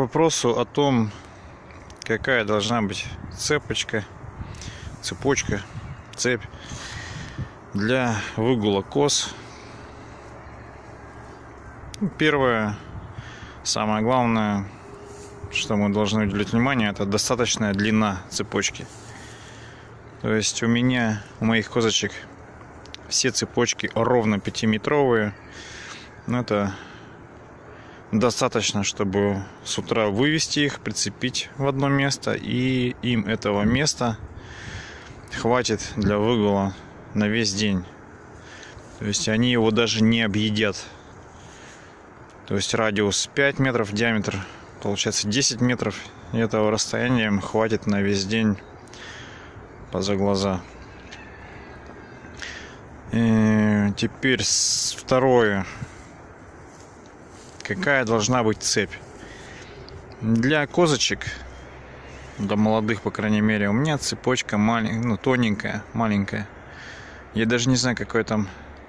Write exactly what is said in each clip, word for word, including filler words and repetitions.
вопросу о том, какая должна быть цепочка, цепочка, цепь для выгула коз. Первое, самое главное, что мы должны уделить внимание, это достаточная длина цепочки. То есть у меня, у моих козочек все цепочки ровно пятиметровые. Это достаточно, чтобы с утра вывести их, прицепить в одно место, и им этого места хватит для выгула на весь день. То есть они его даже не объедят. То есть радиус пять метров, диаметр получается десять метров, и этого расстояния им хватит на весь день поза глаза. И теперь второе. Какая должна быть цепь? Для козочек, для молодых, по крайней мере, у меня цепочка маленькая, ну, тоненькая, маленькая. Я даже не знаю, какой там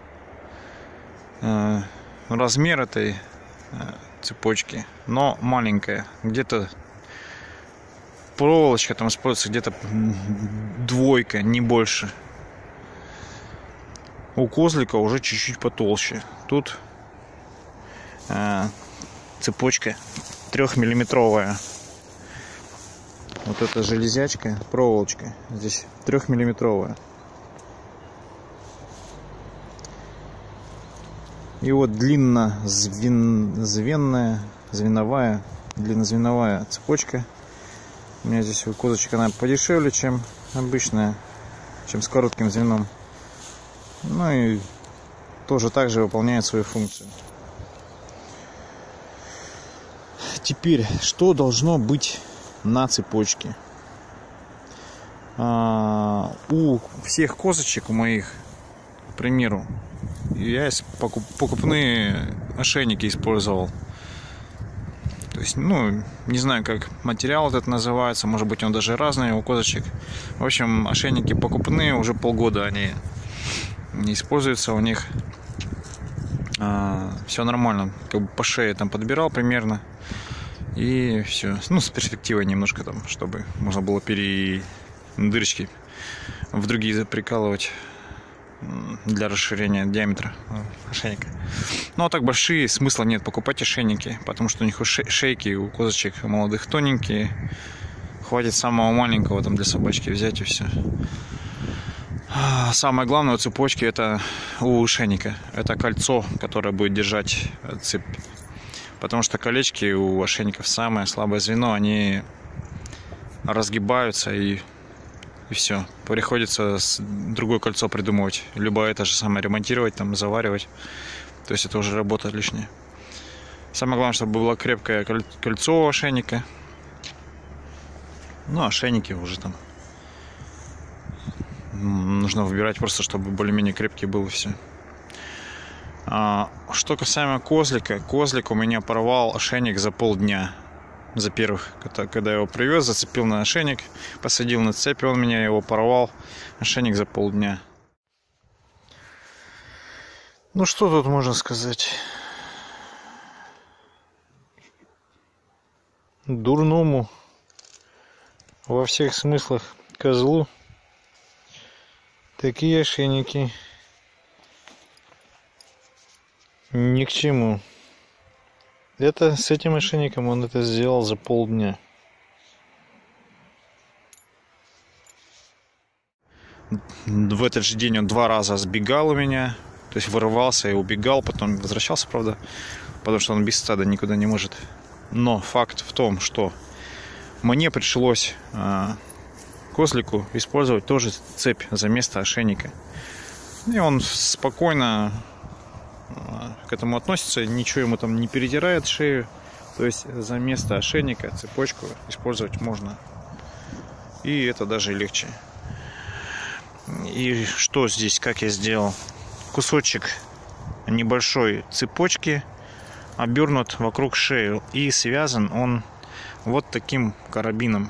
э, размер этой э, цепочки, но маленькая. Где-то проволочка там используется, где-то двойка, не больше. У козлика уже чуть-чуть потолще. Тут э, цепочка трехмиллиметровая. Вот эта железячка, проволочка здесь трехмиллиметровая. И вот длиннозвенная, звеновая, длиннозвеновая цепочка. У меня здесь у козочек она подешевле, чем обычная, чем с коротким звеном. Ну и тоже также выполняет свою функцию. Теперь, что должно быть на цепочке? А, у всех козочек, у моих, к примеру, я покуп, покупные ошейники использовал. То есть, ну, не знаю, как материал этот называется, может быть, он даже разный у козочек. В общем, ошейники покупные, уже полгода они не используются, у них а, все нормально, как бы по шее там подбирал примерно, и все, ну, с перспективой немножко там, чтобы можно было пере дырочки в другие прикалывать для расширения диаметра ошейника. Ну а так большие смысла нет покупать ошейники, потому что у них шейки у козочек молодых тоненькие, хватит самого маленького там для собачки взять и все. Самое главное у цепочки это у ошейника, это кольцо, которое будет держать цепь, потому что колечки у ошейников самое слабое звено, они разгибаются и и все, приходится другое кольцо придумывать, либо это же самое ремонтировать, там заваривать, то есть это уже работа лишняя. Самое главное, чтобы было крепкое кольцо у ошейника. Ну, ошейники уже там нужно выбирать просто, чтобы более-менее крепкий был, и все. А, что касаемо козлика, козлик у меня порвал ошейник за полдня. За первых, когда я его привез, зацепил на ошейник, посадил на цепь, он меня его порвал, ошейник за полдня. Ну что тут можно сказать? Дурному во всех смыслах козлу такие ошейники ни к чему. Это с этим ошейником он это сделал за полдня. В этот же день он два раза сбегал у меня, то есть вырывался и убегал, потом возвращался, правда, потому что он без стада никуда не может. Но факт в том, что мне пришлось а, козлику использовать тоже цепь за место ошейника. И он спокойно к этому относится, ничего ему там не передирает шею. То есть за место ошейника цепочку использовать можно. И это даже легче. И что здесь, как я сделал? Кусочек небольшой цепочки обернут вокруг шеи. И связан он вот таким карабином.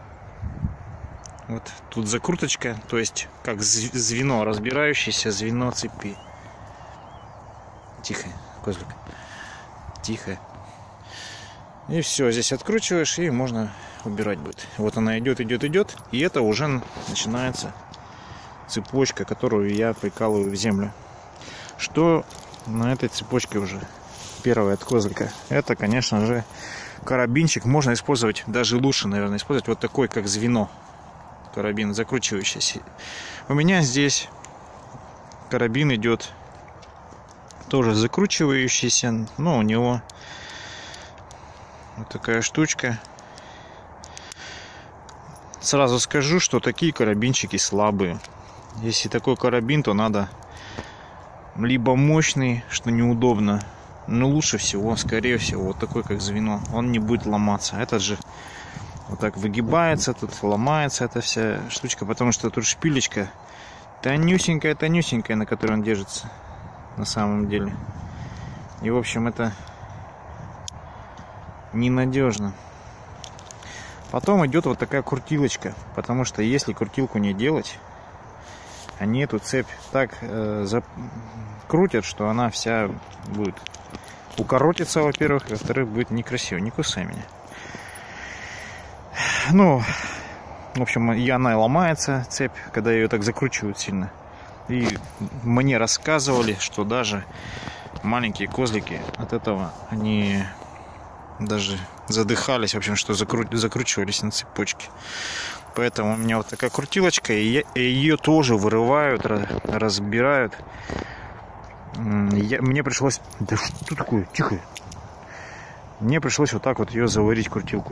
Вот тут закруточка, то есть как звено, разбирающееся звено цепи. Тихо, козлик. Тихо. И все, здесь откручиваешь, и можно убирать будет. Вот она идет, идет, идет. И это уже начинается цепочка, которую я прикалываю в землю. Что на этой цепочке уже? Первое от козлика. Это, конечно же, карабинчик. Можно использовать, даже лучше, наверное, использовать вот такой, как звено. Карабин закручивающийся. У меня здесь карабин идет тоже закручивающийся, но у него вот такая штучка. Сразу скажу, что такие карабинчики слабые. Если такой карабин, то надо либо мощный, что неудобно, но лучше всего, скорее всего, вот такой, как звено. Он не будет ломаться. Этот же вот так выгибается, тут ломается эта вся штучка, потому что тут шпилечка тонюсенькая, тонюсенькая, на которой он держится на самом деле. И, в общем, это ненадежно. Потом идет вот такая крутилочка, потому что если крутилку не делать, они эту цепь так э, закрутят, что она вся будет укоротиться, во-первых, и во-вторых, будет некрасиво. Не кусай меня. Ну, в общем, и она ломается, цепь, когда ее так закручивают сильно. И мне рассказывали, что даже маленькие козлики от этого, они даже задыхались, в общем, что закру... закручивались на цепочке. Поэтому у меня вот такая крутилочка, и, я... и ее тоже вырывают, разбирают. Я... Мне пришлось... Да что такое? Тихо. Мне пришлось вот так вот ее заварить, крутилку.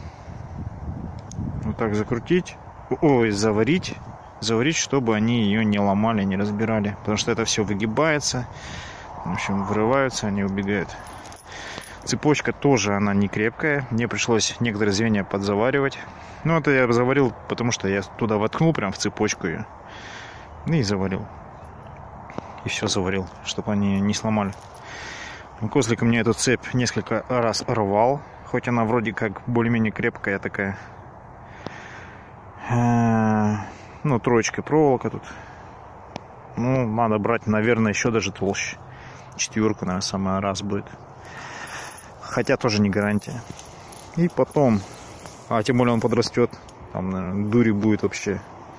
Вот так закрутить. Ой, заварить. Заварить, чтобы они ее не ломали, не разбирали. Потому что это все выгибается. В общем, вырываются, они убегают. Цепочка тоже, она не крепкая. Мне пришлось некоторые звенья подзаваривать. Ну, это я заварил, потому что я туда воткнул прям в цепочку ее. И заварил. И все заварил, чтобы они не сломали. Козлик мне эту цепь несколько раз рвал. Хоть она вроде как более-менее крепкая такая. Ну, троечка проволока тут. Ну, надо брать, наверное, еще даже толще. Четверку, наверное, самая раз будет. Хотя тоже не гарантия. И потом, а тем более он подрастет, там, наверное, дури будет вообще.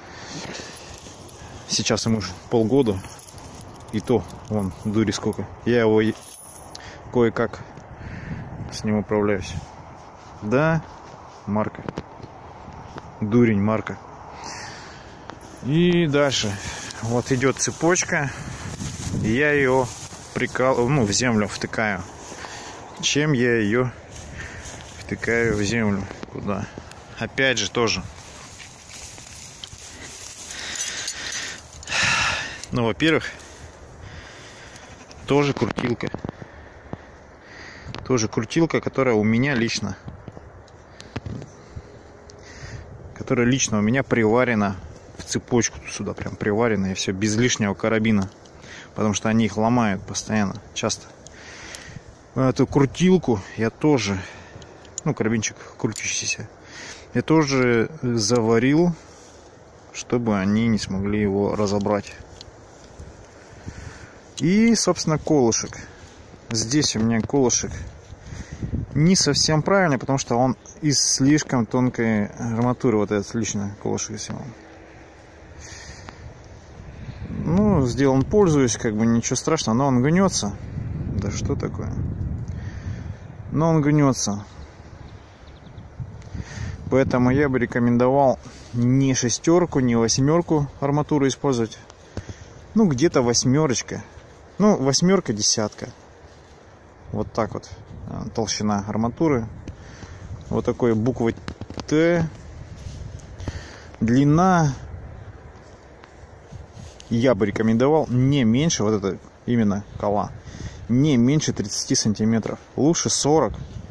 Сейчас ему уже полгода. И то, вон, дури сколько. Я его кое-как с ним управляюсь. Да, Марка. Дурень, Марка. И дальше. Вот идет цепочка. И я ее прикал, ну, в землю втыкаю. Чем я ее втыкаю в землю? Куда? Опять же тоже. Ну, во-первых, тоже крутилка. Тоже крутилка, которая у меня лично. Которая лично у меня приварена в цепочку сюда. Прям приварена, и все без лишнего карабина. Потому что они их ломают постоянно, часто. Эту крутилку я тоже, ну, карабинчик крутящийся, я тоже заварил, чтобы они не смогли его разобрать. И, собственно, колышек. Здесь у меня колышек не совсем правильный, потому что он из слишком тонкой арматуры. Вот этот лично колышек сделан. Ну, сделан, пользуюсь, как бы ничего страшного, но он гнется. Да что такое? Но он гнется. Поэтому я бы рекомендовал не шестерку, не восьмерку арматуру использовать. Ну, где-то восьмерочка. Ну, восьмерка, десятка. Вот так вот толщина арматуры. Вот такой буквой Т. Длина я бы рекомендовал не меньше, вот это именно кола, не меньше тридцати сантиметров. Лучше сорок.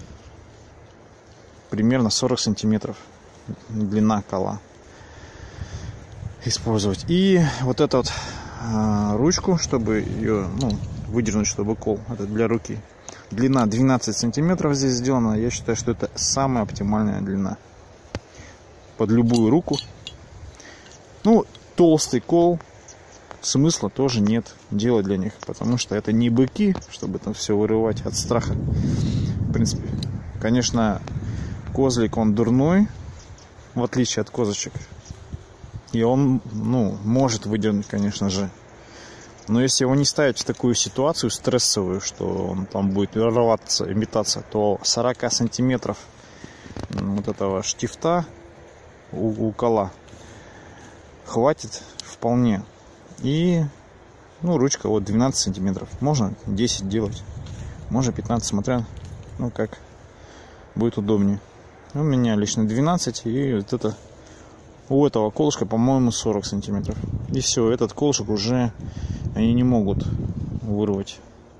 Примерно сорок сантиметров длина кола использовать. И вот эту вот а, ручку, чтобы ее, ну, выдернуть, чтобы кол, это для руки. Длина двенадцать сантиметров здесь сделана. Я считаю, что это самая оптимальная длина под любую руку. Ну, толстый кол смысла тоже нет делать для них, потому что это не быки, чтобы там все вырывать от страха. В принципе, Конечно, козлик он дурной, в отличие от козочек. И он, ну, может выдернуть, конечно же. Но если его не ставить в такую ситуацию стрессовую, что он там будет рваться и метаться, то сорок сантиметров вот этого штифта у, у кола хватит вполне. И, ну, ручка вот двенадцать сантиметров. Можно десять делать, можно пятнадцать, смотря, ну, как будет удобнее. У меня лично двенадцать, и вот это у этого колышка, по-моему, сорок сантиметров. И все, этот колышек уже они не могут вырвать.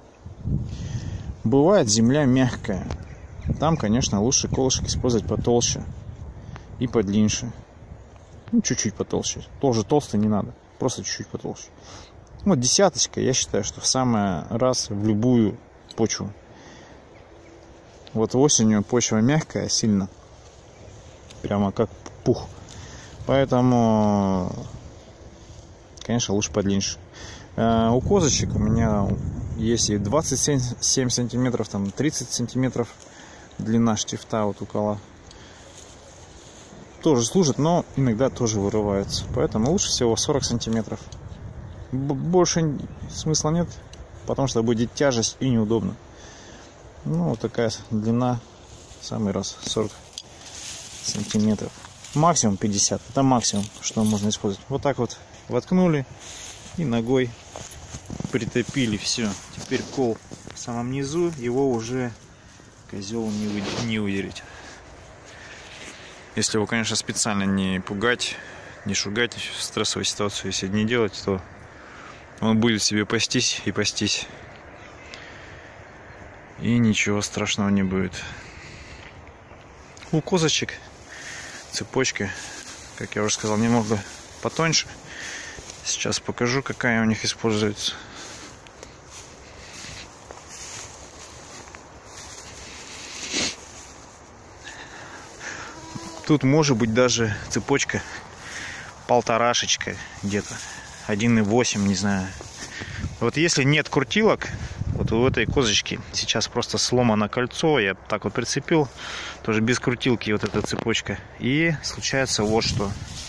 Бывает земля мягкая. Там, конечно, лучше колышек использовать потолще и подлиннее. Ну, чуть-чуть потолще. Тоже толстый не надо, просто чуть-чуть потолще. Вот десяточка, я считаю, что в самый раз в любую почву. Вот осенью почва мягкая сильно, прямо как пух. Поэтому, конечно, лучше подлиннее. Э, у козочек у меня есть и двадцать семь сантиметров, там тридцать сантиметров длина штифта вот у кола. Тоже служит, но иногда тоже вырывается. Поэтому лучше всего сорок сантиметров. Больше смысла нет, потому что будет тяжесть и неудобно. Ну, вот такая длина, самый раз, сорок сантиметров. Максимум пятьдесят, это максимум, что можно использовать. Вот так вот воткнули и ногой притопили, все. Теперь кол в самом низу, его уже козел не, вы... не выдерет. Если его, конечно, специально не пугать, не шугать в стрессовой ситуации, если не делать, то он будет себе пастись и пастись. И ничего страшного не будет. У козочек цепочка, как я уже сказал, немного потоньше. Сейчас покажу, какая у них используется. Тут может быть даже цепочка полторашечка где-то. один и восемь, не знаю. Вот если нет крутилок, вот у этой козочки сейчас просто сломано кольцо, я так вот прицепил, тоже без крутилки вот эта цепочка. И случается вот что.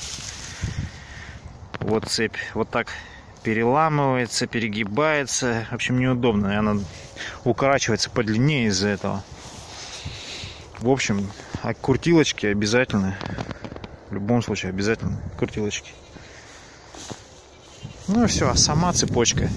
Вот цепь вот так переламывается, перегибается. В общем, неудобно. И она укорачивается подлиннее из-за этого. В общем, а крутилочки обязательно. В любом случае обязательно крутилочки. Ну и все, а сама цепочка.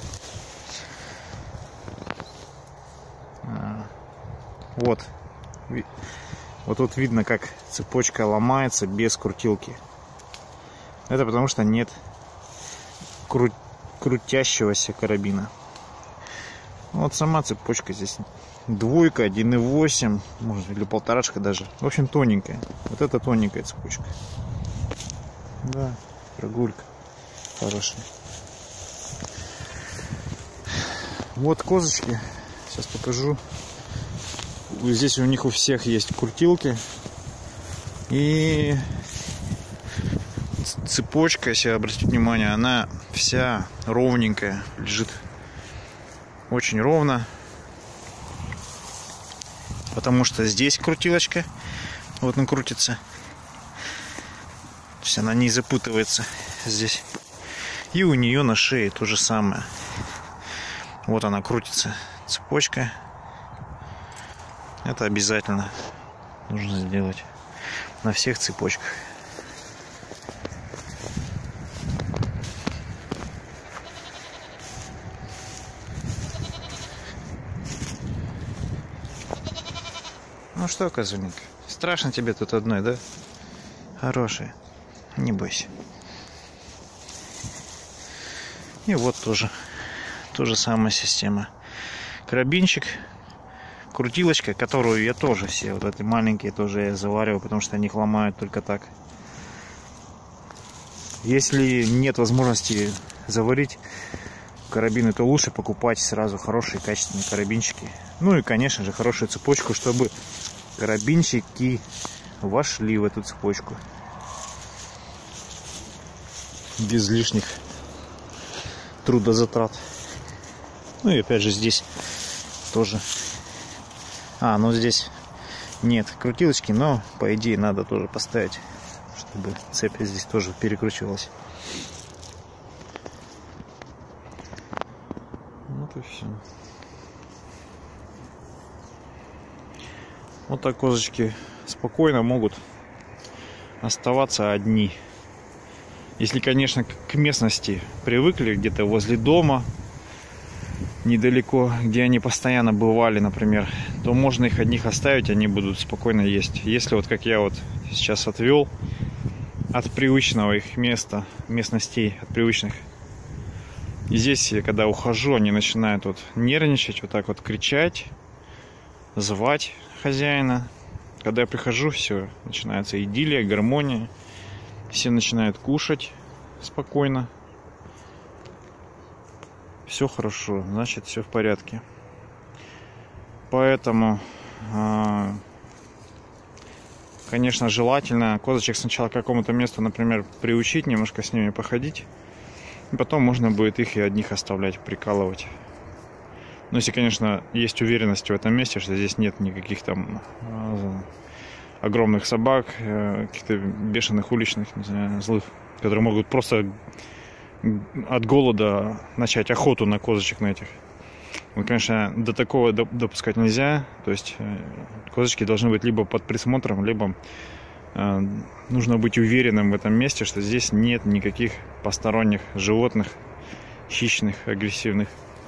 Вот. Вот тут видно, как цепочка ломается без крутилки. Это потому что нет кру... крутящегося карабина. Вот сама цепочка здесь двойка, один и восемь, может, или полторашка даже. В общем, тоненькая. Вот это тоненькая цепочка. Да, прогулька хорошая. Вот козочки. Сейчас покажу. Здесь у них у всех есть крутилки. И цепочка, если обратить внимание, она вся ровненькая, лежит очень ровно. Потому что здесь крутилочка, вот она крутится. То есть она не запутывается здесь. И у нее на шее то же самое. Вот она крутится, цепочка. Это обязательно нужно сделать на всех цепочках. Ну что, козленок, страшно тебе тут одной, да? Хорошая, не бойся. И вот тоже, та же самая система. Карабинчик, крутилочка, которую я тоже все, вот эти маленькие тоже я завариваю, потому что они их ломают только так. Если нет возможности заварить карабины, то лучше покупать сразу хорошие качественные карабинчики. Ну и, конечно же, хорошую цепочку, чтобы карабинчики вошли в эту цепочку без лишних трудозатрат. Ну и опять же здесь тоже. А, ну здесь нет крутилочки, но по идее надо тоже поставить, чтобы цепь здесь тоже перекручивалась. Вот и все. Вот так козочки спокойно могут оставаться одни. Если, конечно, к местности привыкли, где-то возле дома, недалеко, где они постоянно бывали, например, то можно их одних оставить, они будут спокойно есть. Если вот как я вот сейчас отвел от привычного их места, местностей, от привычных, и здесь, когда ухожу, они начинают вот нервничать, вот так вот кричать, звать хозяина. Когда я прихожу, все, начинается идиллия, гармония. Все начинают кушать спокойно. Все хорошо, значит, все в порядке. Поэтому, конечно, желательно козочек сначала к какому-то месту, например, приучить, немножко с ними походить. И потом можно будет их и одних оставлять, прикалывать. Но если, конечно, есть уверенность в этом месте, что здесь нет никаких там огромных собак, каких-то бешеных уличных, не знаю, злых, которые могут просто от голода начать охоту на козочек на этих. Ну, конечно, до такого допускать нельзя. То есть козочки должны быть либо под присмотром, либо э, нужно быть уверенным в этом месте, что здесь нет никаких посторонних животных, хищных, агрессивных.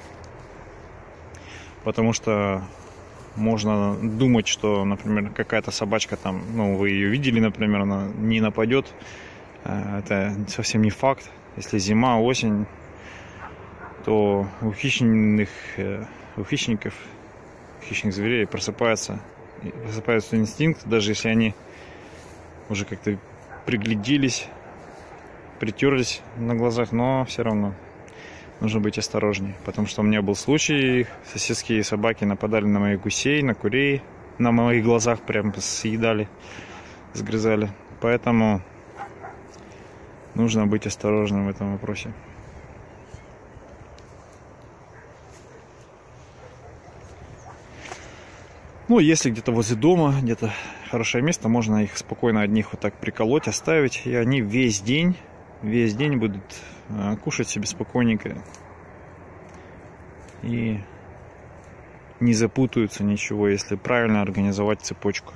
Потому что можно думать, что, например, какая-то собачка там, ну, вы ее видели, например, она не нападет. Это совсем не факт. Если зима, осень, то у хищных, у хищников, хищных зверей просыпается, просыпается инстинкт, даже если они уже как-то пригляделись, притерлись на глазах, но все равно нужно быть осторожнее, потому что у меня был случай, соседские собаки нападали на моих гусей, на курей, на моих глазах прям съедали, сгрызали. Поэтому нужно быть осторожным в этом вопросе. Ну, если где-то возле дома, где-то хорошее место, можно их спокойно одних вот так приколоть, оставить, и они весь день, весь день будут кушать себе спокойненько и не запутаются ничего, если правильно организовать цепочку.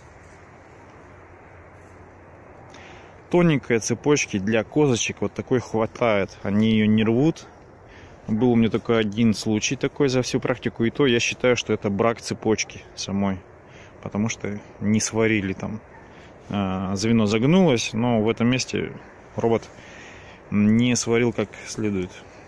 Тоненькой цепочки для козочек вот такой хватает, они ее не рвут. Был у меня только один случай такой за всю практику, и то я считаю, что это брак цепочки самой, потому что не сварили там, звено загнулось, но в этом месте робот не сварил как следует.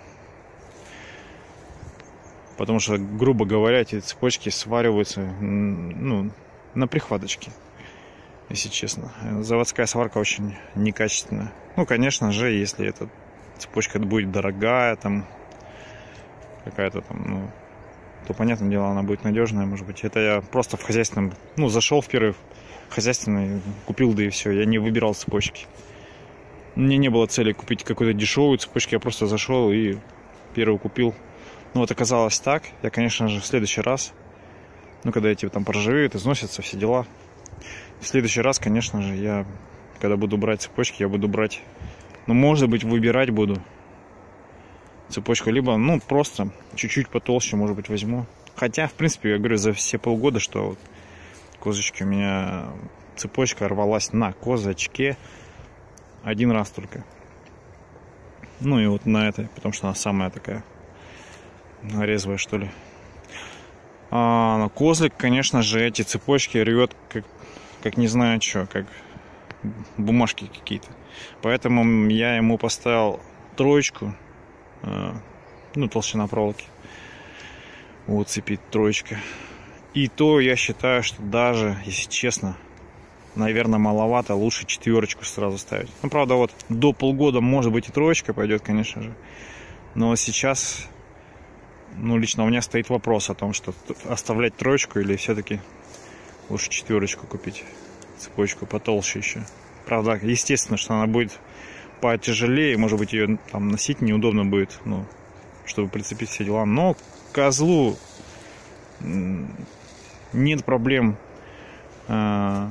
Потому что, грубо говоря, эти цепочки свариваются, ну, на прихваточке, если честно. Заводская сварка очень некачественная. Ну, конечно же, если эта цепочка будет дорогая, там какая-то там, ну, то, понятное дело, она будет надежная, может быть. Это я просто в хозяйственном, ну, зашел в первый хозяйственный, купил, да и все. Я не выбирал цепочки. Мне не было цели купить какую-то дешевую цепочку, я просто зашел и первую купил. Ну, вот оказалось так. Я, конечно же, в следующий раз, ну, когда эти там поржавеют, износятся, все дела, в следующий раз, конечно же, я, когда буду брать цепочки, я буду брать, ну, может быть, выбирать буду цепочку, либо, ну, просто чуть-чуть потолще, может быть, возьму. Хотя, в принципе, я говорю, за все полгода, что вот козочки у меня цепочка рвалась на козочке один раз только. Ну, и вот на этой, потому что она самая такая резвая, что ли. А на козлик, конечно же, эти цепочки рвет как, как не знаю что, как бумажки какие-то. Поэтому я ему поставил троечку, ну, толщина проволоки вот цепи троечка. И то я считаю, что даже, если честно, наверное, маловато, лучше четверочку сразу ставить. Ну, правда, вот до полгода, может быть, и троечка пойдет, конечно же. Но сейчас, ну, лично у меня стоит вопрос о том, что оставлять троечку или все-таки лучше четверочку купить, цепочку потолще еще. Правда, естественно, что она будет потяжелее, может быть, ее там носить неудобно будет, ну, чтобы прицепить все дела. Но козлу нет проблем а,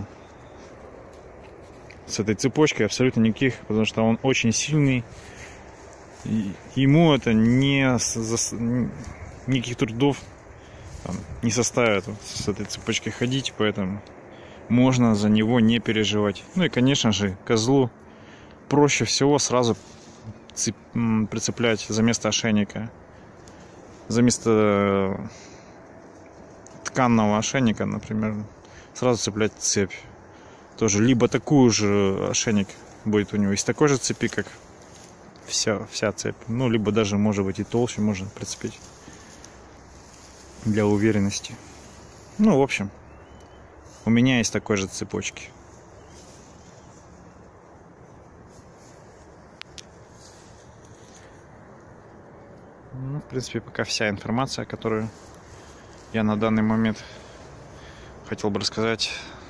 с этой цепочкой абсолютно никаких, потому что он очень сильный. И ему это не за, никаких трудов там не составит вот с этой цепочкой ходить, поэтому можно за него не переживать. Ну и, конечно же, козлу проще всего сразу цеп, прицеплять за место ошейника, за место тканного ошейника, например, сразу цеплять цепь. Тоже либо такую же ошейник будет у него из такой же цепи, как вся, вся цепь, ну либо даже, может быть, и толще можно прицепить для уверенности. Ну, в общем, у меня есть такой же цепочки. Ну, в принципе, пока вся информация, которую я на данный момент хотел бы рассказать.